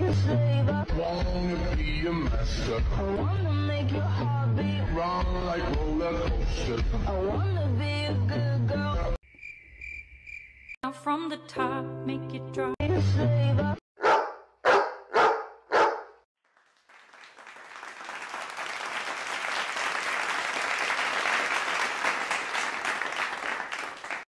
Wanna be a master. I wanna make your heart beat. Run like roller coaster. I wanna be a good girl. From the top, make it drop. Be a slave.